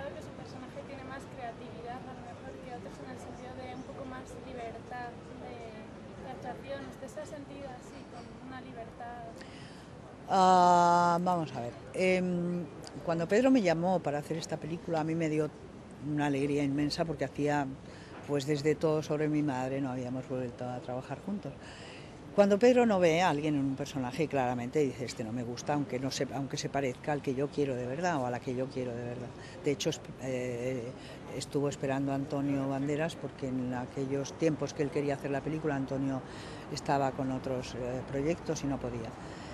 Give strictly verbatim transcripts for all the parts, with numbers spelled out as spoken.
comentado que su personaje tiene más creatividad, a lo mejor que otros, en el sentido de un poco más libertad de, de actuación. ¿Usted se ha sentido así, con una libertad? Ah, vamos a ver. Em, cuando Pedro me llamó para hacer esta película, a mí me dio una alegría inmensa porque hacía, pues desde Todo sobre mi madre, no habíamos vuelto a trabajar juntos. Cuando Pedro no ve a alguien en un personaje, claramente dice, este no me gusta, aunque, no se, aunque se parezca al que yo quiero de verdad o a la que yo quiero de verdad. De hecho, eh, estuvo esperando a Antonio Banderas porque en aquellos tiempos que él quería hacer la película, Antonio estaba con otros eh, proyectos y no podía.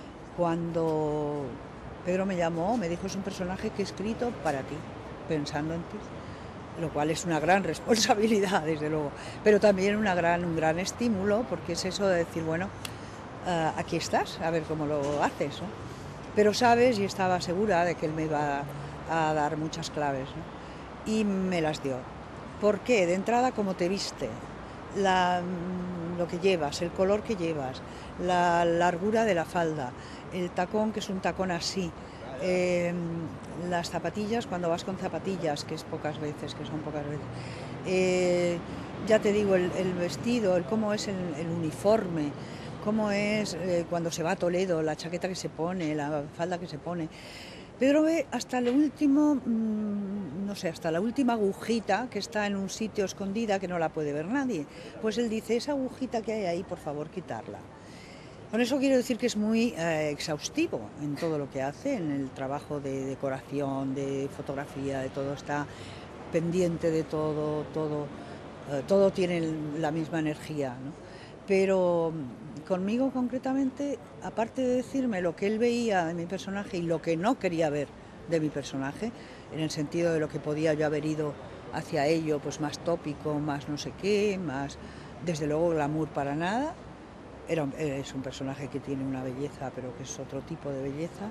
Cuando Pedro me llamó, me dijo, es un personaje que he escrito para ti, pensando en ti, lo cual es una gran responsabilidad, desde luego, pero también una gran, un gran estímulo, porque es eso de decir, bueno, uh, aquí estás, a ver cómo lo haces, ¿no? Pero sabes, y estaba segura de que él me iba a dar muchas claves, ¿no? Y me las dio. ¿Por qué? De entrada, cómo te viste, la, lo que llevas, el color que llevas, la largura de la falda, el tacón, que es un tacón así, eh, las zapatillas, cuando vas con zapatillas, que es pocas veces, que son pocas veces, eh, ya te digo, el, el vestido, el cómo es el, el uniforme, cómo es eh, cuando se va a Toledo, la chaqueta que se pone, la falda que se pone. Pedro ve hasta el último, mmm, no sé, hasta la última agujita que está en un sitio escondida que no la puede ver nadie. Pues él dice, esa agujita que hay ahí, por favor, quitarla. Con eso quiero decir que es muy eh, exhaustivo en todo lo que hace, en el trabajo de decoración, de fotografía, de todo, está pendiente de todo, todo, eh, todo tiene la misma energía, ¿no? Pero conmigo concretamente, aparte de decirme lo que él veía de mi personaje y lo que no quería ver de mi personaje, en el sentido de lo que podía yo haber ido hacia ello, pues más tópico, más no sé qué, más, desde luego, glamour para nada. Era, es un personaje que tiene una belleza, pero que es otro tipo de belleza.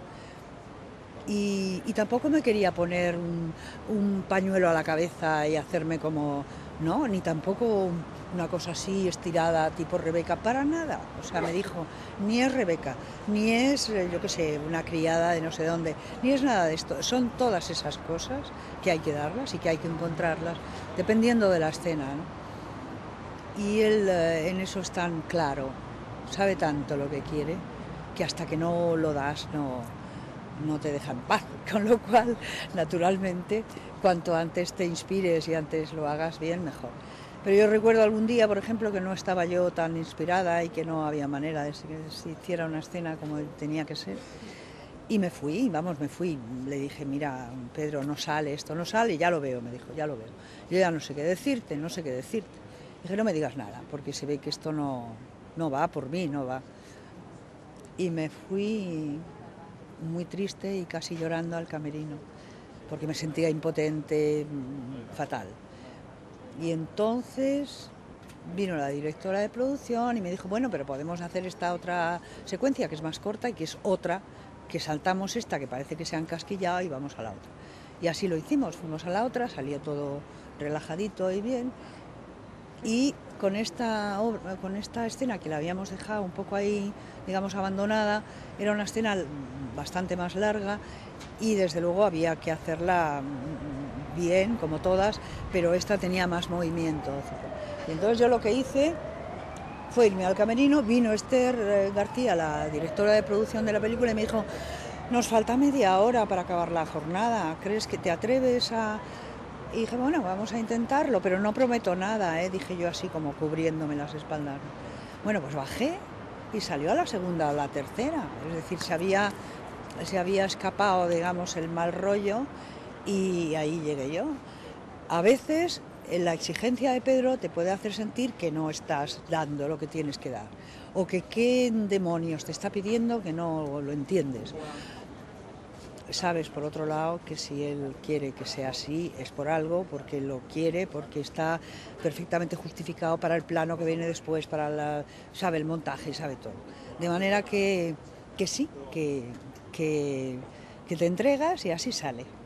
Y, y tampoco me quería poner un, un pañuelo a la cabeza y hacerme como, no, ni tampoco una cosa así estirada tipo Rebeca, para nada. O sea, me dijo, ni es Rebeca, ni es, yo qué sé, una criada de no sé dónde, ni es nada de esto. Son todas esas cosas que hay que darlas y que hay que encontrarlas dependiendo de la escena, ¿no? Y él eh, en eso es tan claro, sabe tanto lo que quiere, que hasta que no lo das no, no te deja en paz, con lo cual, naturalmente, cuanto antes te inspires y antes lo hagas bien, mejor. Pero yo recuerdo algún día, por ejemplo, que no estaba yo tan inspirada y que no había manera de que se hiciera una escena como tenía que ser. Y me fui, vamos, me fui. Le dije, mira, Pedro, no sale, esto no sale, y ya lo veo, me dijo, ya lo veo. Yo ya no sé qué decirte, no sé qué decirte. Dije, no me digas nada, porque se ve que esto no, no va por mí, no va. Y me fui muy triste y casi llorando al camerino, porque me sentía impotente, fatal. Y entonces vino la directora de producción y me dijo, bueno, pero podemos hacer esta otra secuencia que es más corta y que es otra, que saltamos esta que parece que se ha encasquillado y vamos a la otra. Y así lo hicimos, fuimos a la otra, salió todo relajadito y bien. Y con esta, obra, con esta escena que la habíamos dejado un poco ahí, digamos, abandonada, era una escena bastante más larga y desde luego había que hacerla bien, como todas, pero esta tenía más movimiento. Y entonces yo lo que hice fue irme al camerino, vino Esther García, la directora de producción de la película, y me dijo, nos falta media hora para acabar la jornada, ¿crees que te atreves a...? Y dije, bueno, vamos a intentarlo, pero no prometo nada, ¿eh? Dije yo así como cubriéndome las espaldas. Bueno, pues bajé y salió a la segunda o la tercera, es decir, se había, se había escapado, digamos, el mal rollo y ahí llegué yo. A veces la exigencia de Pedro te puede hacer sentir que no estás dando lo que tienes que dar, o que qué demonios te está pidiendo que no lo entiendes. Sabes, por otro lado, que si él quiere que sea así es por algo, porque lo quiere, porque está perfectamente justificado para el plano que viene después, para la, sabe el montaje, sabe todo. De manera que, que sí, que, que, que te entregas y así sale.